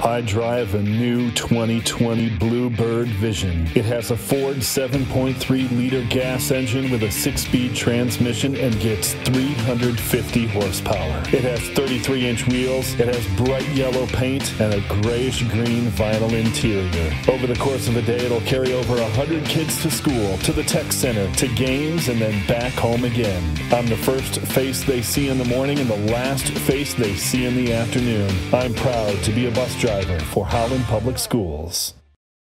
I drive a new 2020 Bluebird Vision. It has a Ford 7.3-liter gas engine with a 6-speed transmission and gets 350 horsepower. It has 33-inch wheels, it has bright yellow paint, and a grayish-green vinyl interior. Over the course of a day, it'll carry over 100 kids to school, to the tech center, to games, and then back home again. I'm the first face they see in the morning and the last face they see in the afternoon. I'm proud to be a bus driver for Howland Public Schools.